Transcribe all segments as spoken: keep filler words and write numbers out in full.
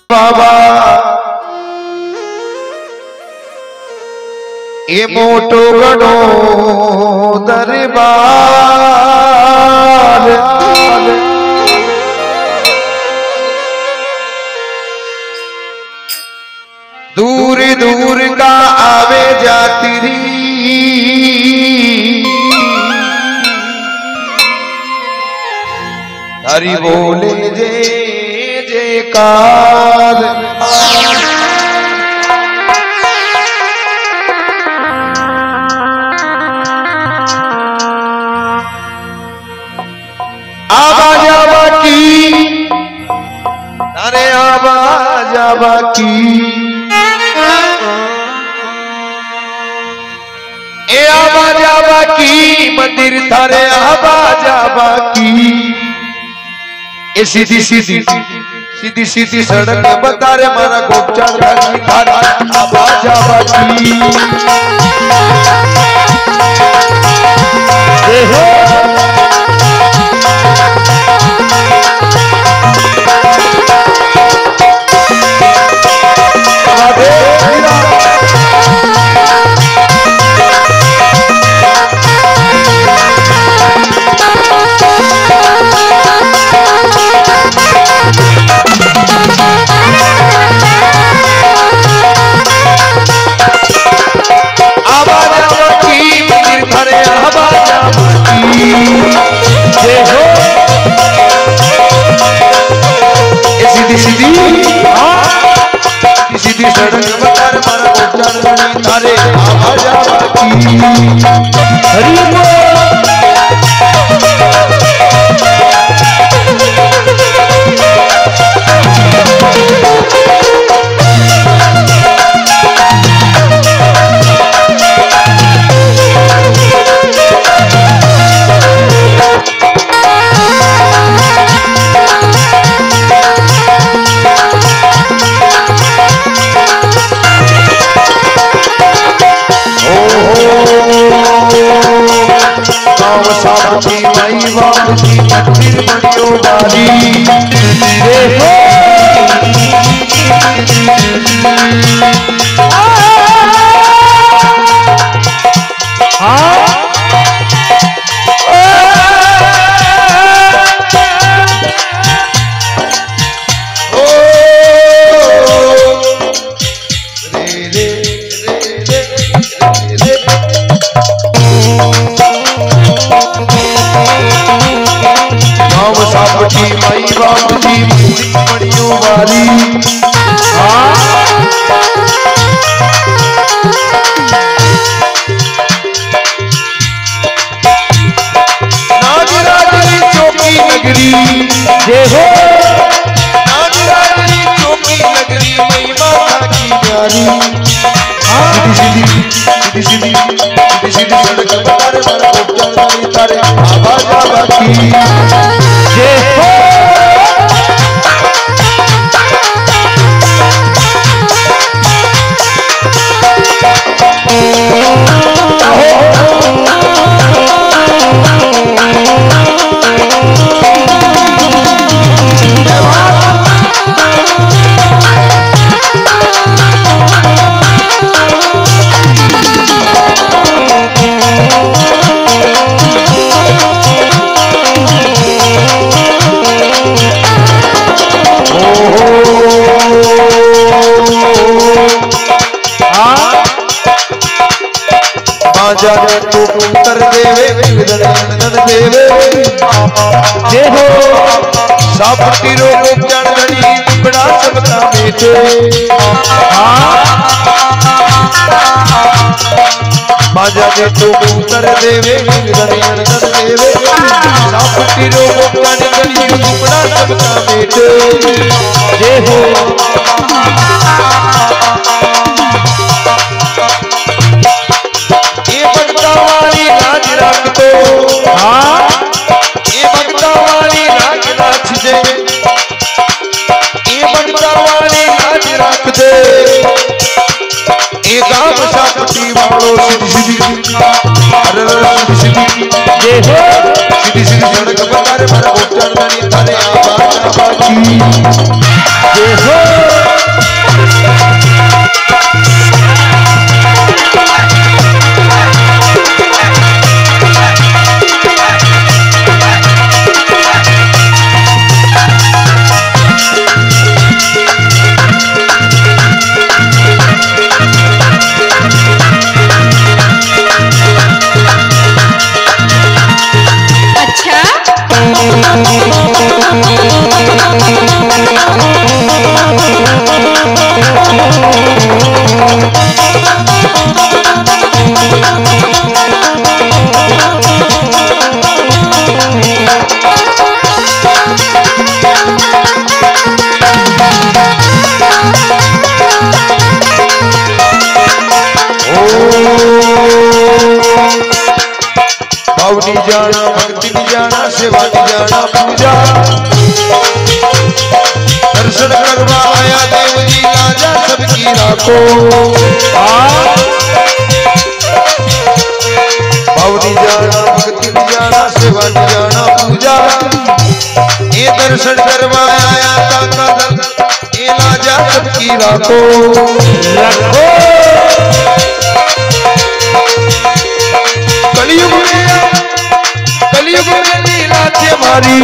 बाबा ये मोटो गणो दरबार दूर दूर का आवे जाती हरि बोले जे जयकार आवाज आवा की अरे आवाज आवा की ए आवाज आवा की मंदिर थारे आवाज आवा की ए सीधी सीधी सीधी सीधी सड़क बता रे मारा गोपचार धनी थारा आवाज आवा की ए हो सीधी सड़क बता रे मारा गोपचार धनी थारे आवाज आवा की हरि साबती माई वाली मंदिर बनियो वाली देखो हाँ ओ रे रे रे रे साबती माई वाली बड़ियों वाली नागराजरी चौकी नगरी देखो नागराजरी चौकी नगरी मई माता की प्यारी सीधी सीधी सीधी सीधी सीधी सड़क बता रे मारा गोपचार धनी थारे आवाज आवा की जाने तू कर देवे नंदन देवे देखो साबती रो गोपचार धनी टुकड़ा सबका बेटे मां जाने तू कर देवे नंदन देवे साबती रो गोपचार धनी टुकड़ा सबका बेटे देखो हाँ ये बगदा वाली राज राख दे ये बगदा वाली राज राख दे ये गांव साबती वालों सीधी सीधी अरे सीधी सीधी ये हो सीधी सीधी सड़क बता रे मारा गोपचार धनी थारे आवाज आवा की ये हो भावनी जाना भक्ति जाना सेवा जाना पूजा दर्शन करवा आया देव जी राजा सबकी राखो भावनी जाना भक्ति जाना सेवा जाना पूजा ये दर्शन करवा आया ताका ये राजा सबकी राखो रखो कलयुग में कलयुग में लीला थे मारी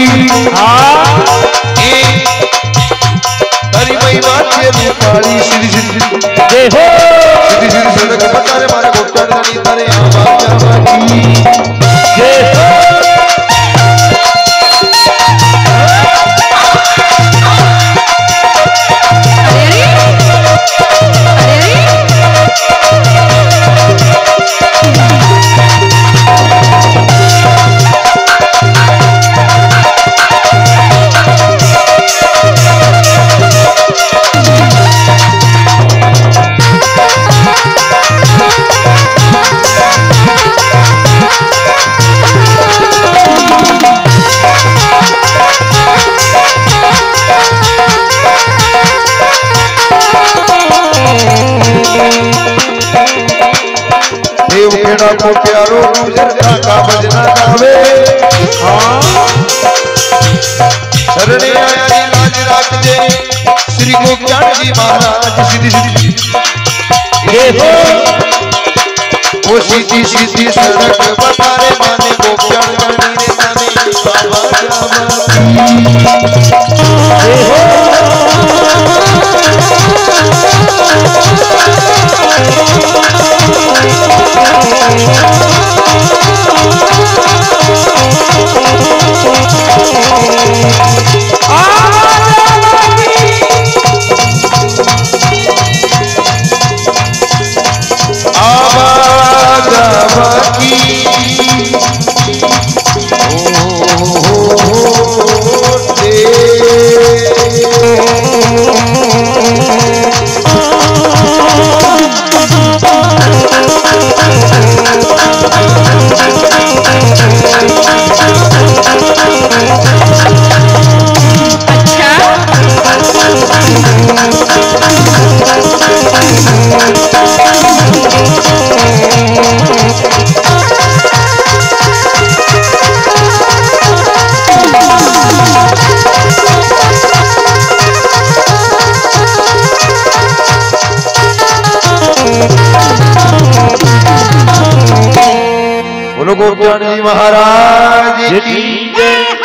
तारी महिमा थे रूपाली श्री श्री जय हो श्री श्री सड़क बतारे मारे गोप्ता रानी तारे आवा जावा की जय हो देवखेड़ा को प्यारो गुजरता का बजना गावे शरणे आया जी लाज राख दे श्री गोज्ञान जी महाराज सीधी सीधी वो सीधी सीधी सड़क बतारे माने गोज्ञान रानी रे माने बाबा जावा बोलो गोज्ञान जी महाराज की जय।